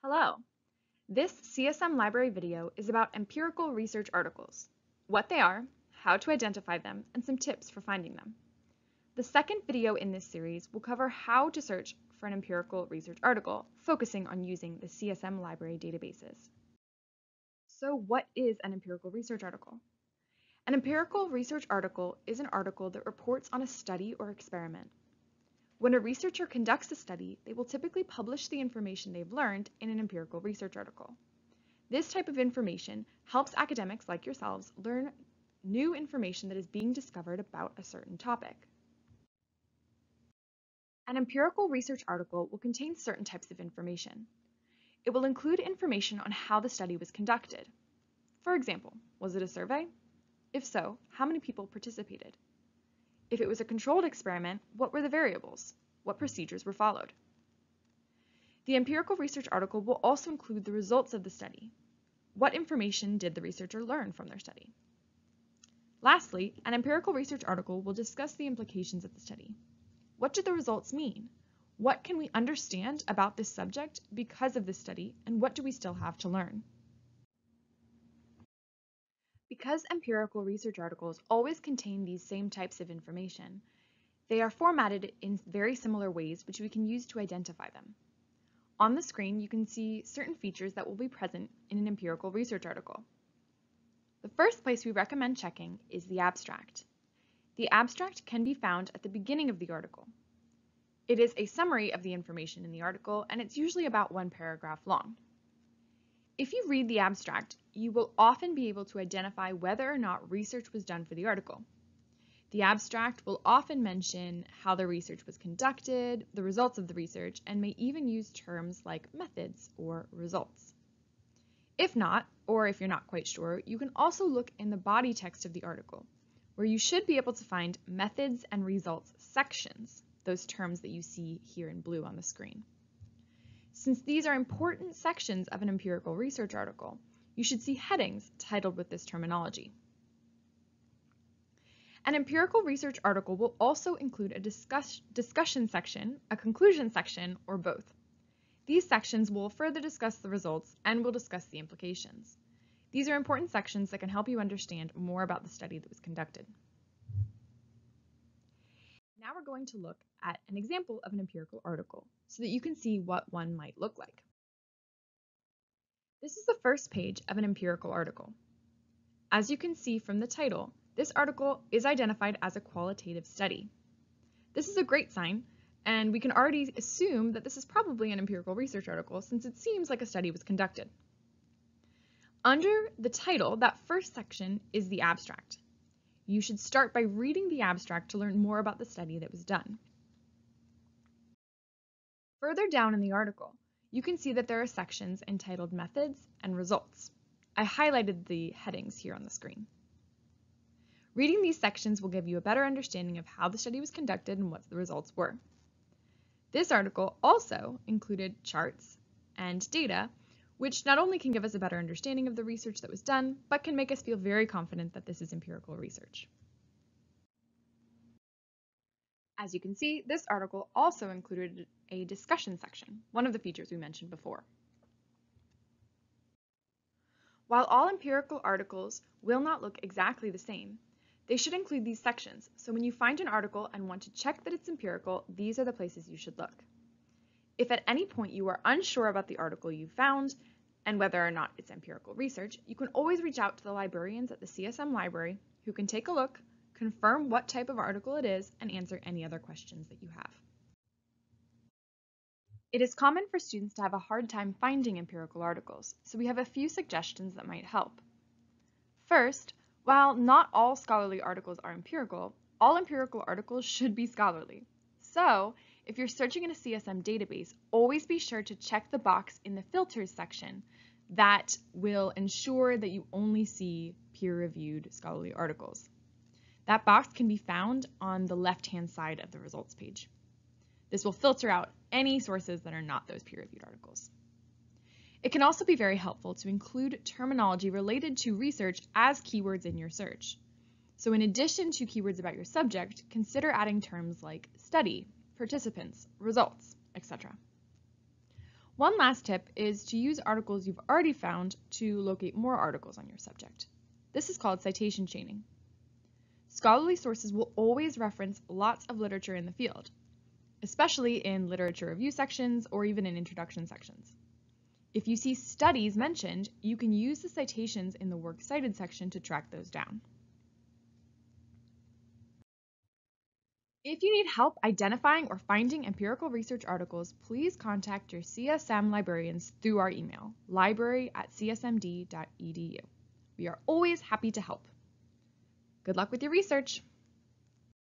Hello! This CSM Library video is about empirical research articles, what they are, how to identify them, and some tips for finding them. The second video in this series will cover how to search for an empirical research article, focusing on using the CSM Library databases. So what is an empirical research article? An empirical research article is an article that reports on a study or experiment. When a researcher conducts a study, they will typically publish the information they've learned in an empirical research article. This type of information helps academics like yourselves learn new information that is being discovered about a certain topic. An empirical research article will contain certain types of information. It will include information on how the study was conducted. For example, was it a survey? If so, how many people participated? If it was a controlled experiment, what were the variables? What procedures were followed? The empirical research article will also include the results of the study. What information did the researcher learn from their study? Lastly, an empirical research article will discuss the implications of the study. What do the results mean? What can we understand about this subject because of this study, and what do we still have to learn? Because empirical research articles always contain these same types of information, they are formatted in very similar ways which we can use to identify them. On the screen, you can see certain features that will be present in an empirical research article. The first place we recommend checking is the abstract. The abstract can be found at the beginning of the article. It is a summary of the information in the article, and it's usually about one paragraph long. If you read the abstract, you will often be able to identify whether or not research was done for the article. The abstract will often mention how the research was conducted, the results of the research, and may even use terms like methods or results. If not, or if you're not quite sure, you can also look in the body text of the article, where you should be able to find methods and results sections, those terms that you see here in blue on the screen. Since these are important sections of an empirical research article, you should see headings titled with this terminology. An empirical research article will also include a discussion section, a conclusion section, or both. These sections will further discuss the results and will discuss the implications. These are important sections that can help you understand more about the study that was conducted. Now we're going to look at an example of an empirical article so that you can see what one might look like. This is the first page of an empirical article. As you can see from the title, this article is identified as a qualitative study. This is a great sign, and we can already assume that this is probably an empirical research article since it seems like a study was conducted. Under the title, that first section is the abstract. You should start by reading the abstract to learn more about the study that was done. Further down in the article, you can see that there are sections entitled Methods and Results. I highlighted the headings here on the screen. Reading these sections will give you a better understanding of how the study was conducted and what the results were. This article also included charts and data, which not only can give us a better understanding of the research that was done, but can make us feel very confident that this is empirical research. As you can see, this article also included a discussion section, one of the features we mentioned before. While all empirical articles will not look exactly the same, they should include these sections, so when you find an article and want to check that it's empirical, these are the places you should look. If at any point you are unsure about the article you found and whether or not it's empirical research, you can always reach out to the librarians at the CSM Library who can take a look, confirm what type of article it is, and answer any other questions that you have. It is common for students to have a hard time finding empirical articles, so we have a few suggestions that might help. First, while not all scholarly articles are empirical, all empirical articles should be scholarly. So, if you're searching in a CSM database, always be sure to check the box in the filters section that will ensure that you only see peer-reviewed scholarly articles. That box can be found on the left-hand side of the results page. This will filter out any sources that are not those peer-reviewed articles. It can also be very helpful to include terminology related to research as keywords in your search. So in addition to keywords about your subject, consider adding terms like study, participants, results, etc. One last tip is to use articles you've already found to locate more articles on your subject. This is called citation chaining. Scholarly sources will always reference lots of literature in the field, especially in literature review sections or even in introduction sections. If you see studies mentioned, you can use the citations in the Works Cited section to track those down. If you need help identifying or finding empirical research articles, please contact your CSM librarians through our email, library@csmd.edu. We are always happy to help. Good luck with your research!